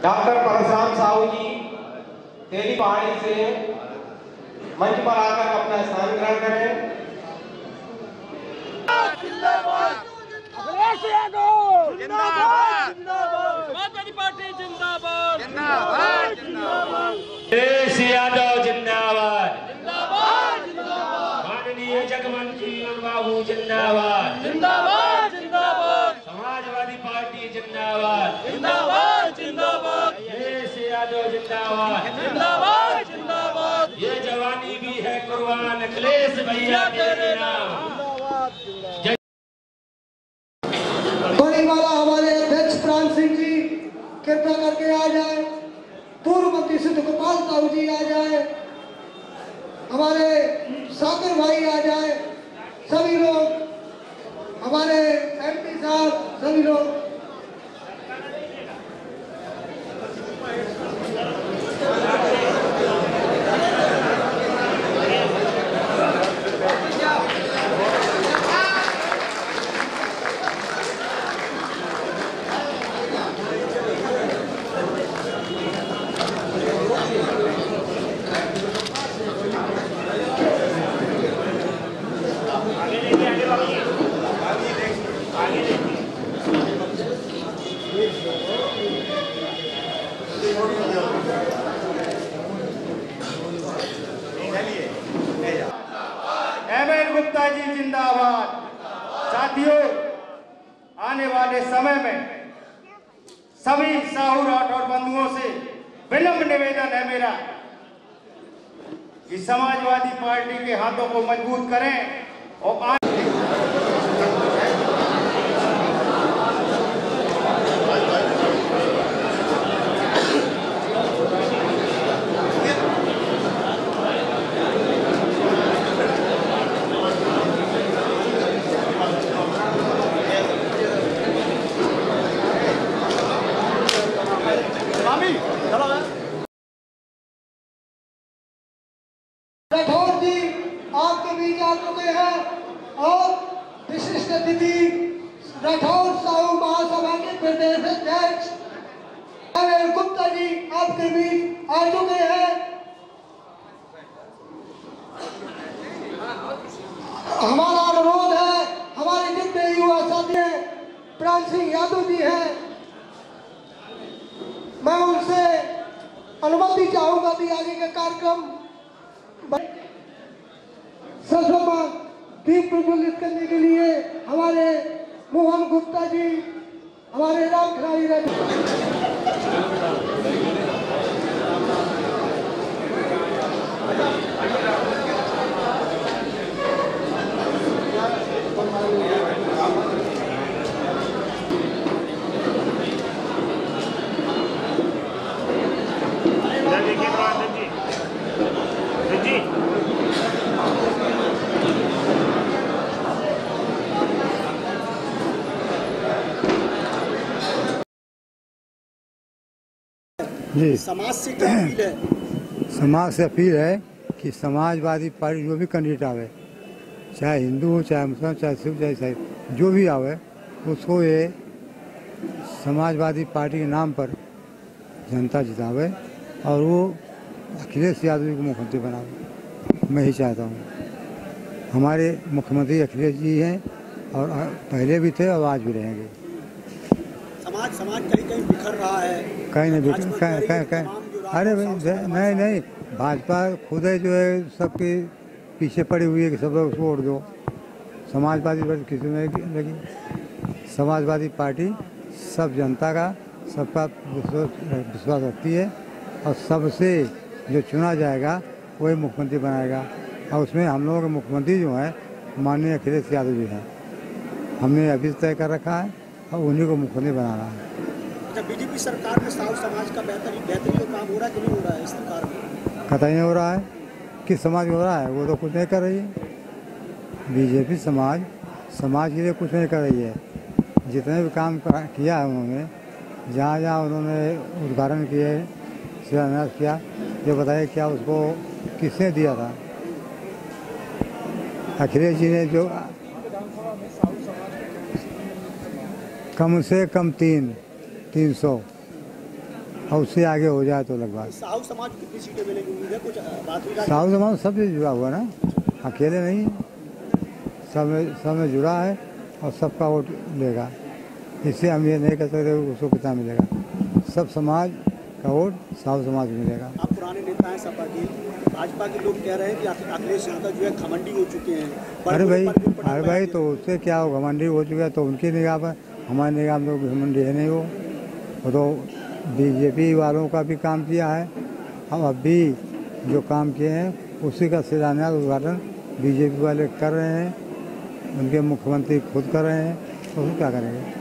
Doctor Parshuram Sahu ji Teli Pahadi से मंच पर आकर अपना स्थान ग्रहण करें। अखिलेश यादव जिंदाबाद, समाजवादी पार्टी जिंदाबाद, जिंदाबाद, जिंदाबाद, अखिलेश यादव जिंदाबाद, जिंदाबाद, जिंदाबाद, माननीय जगमोहन बाबू जिंदाबाद, जिंदाबाद, जिंदाबाद, समाजवादी पार्टी जिंदाबाद, जिंदाबाद, जिंदाबाद, अखिलेश यादव जिंदाबाद, जिंदाबाद, जिंदाबाद, ये जवानी भी है कुर्बान अखिलेश भैया तेरे नाम। हमारे अध्यक्ष प्राण सिंह जी कृपया करके आ जाए। पूर्व मंत्री सिद्ध गोपाल साहू जी आ जाए। हमारे सागर भाई आ जाए। सभी लोग, हमारे एमपी साहब, सभी लोग। गुप्ता जी जिंदाबाद। साथियों, आने वाले समय में सभी साहू राठौर बंधुओं से विनम्र निवेदन है मेरा कि समाजवादी पार्टी के हाथों को मजबूत करें और राठौर जी आपके बीच आ चुके हैं और विशिष्ट अतिथि राठौर साहू महासभा के प्रदेश अध्यक्ष गुप्ता जी आपके बीच आ चुके हैं। हमारा अनुरोध है, हमारे जितने युवा साथी हैं, प्राण सिंह यादव जी हैं, मैं उनसे अनुमति चाहूंगा कि आगे का कार्यक्रम ससमा दीप प्रज्वलित करने के लिए हमारे मोहन गुप्ता जी, हमारे राम खिलाड़ी जी, समाज से क्या अपील है? समाज से अपील है कि समाजवादी पार्टी जो भी कैंडिडेट आवे, चाहे हिंदू हो, चाहे मुसलमान, चाहे सिख, चाहे ईसाई, जो भी आवे, उसको ये समाजवादी पार्टी के नाम पर जनता जितावे और वो अखिलेश यादव जी को मुख्यमंत्री बनावे। मैं ही चाहता हूँ। हमारे मुख्यमंत्री अखिलेश जी हैं और पहले भी थे और आज भी रहेंगे। समाज कहीं कहीं बिखर रहा है, कहीं नहीं बिखर, कहीं अरे नहीं, भाजपा खुद है जो है सबके पीछे पड़ी हुई है कि सब लोग छोड़ दो। समाजवादी पार्टी किसी में लगी। समाजवादी पार्टी सब जनता का, सबका विश्वास रखती है और सबसे जो चुना जाएगा वही मुख्यमंत्री बनाएगा। और उसमें हम लोगों के मुख्यमंत्री जो है माननीय अखिलेश यादव जी हैं। हमने अभी तय कर रखा है और उन्हीं को मुख्यमंत्री बनाना है। अच्छा, बीजेपी सरकार में साहू समाज का बेहतरीन काम हो रहा है कि नहीं हो रहा है? इस सरकार में कतई नहीं हो रहा है। किस समाज में हो रहा है? वो तो कुछ नहीं कर रही है। बीजेपी समाज के लिए कुछ नहीं कर रही है। जितने भी काम किया है उन्होंने, जहाँ जहाँ उन्होंने उद्घाटन किए, शिलान्यास किया, ये बताइए क्या उसको किसने दिया था? अखिलेश जी ने जो कम से कम 300 और उससे आगे हो जाए तो अलग बात। साहू समाज को कितनी सीटें मिलेंगी, उम्मीद है कुछ बात हुई? साहू समाज सबसे जुड़ा हुआ ना, अकेले नहीं, सब में जुड़ा है और सबका वोट लेगा। इससे हम ये नहीं कह सकते उसको कितना मिलेगा, सब समाज का वोट साहू समाज को मिलेगा। आप पुराने नेता हैं सपा के, भाजपा के लोग कह रहे हैं कि अखिलेश यादव जो है घमंडी हो चुके हैं। अरे भाई तो उससे क्या हो, घमंडी हो चुका है तो उनकी निगाह पर, हमारी निगाह में तो घमंडी है नहीं। वो तो बीजेपी वालों का भी काम किया है, हम अब भी जो काम किए हैं उसी का शिलान्यास उद्घाटन बीजेपी वाले कर रहे हैं, उनके मुख्यमंत्री खुद कर रहे हैं, तो क्या करेंगे।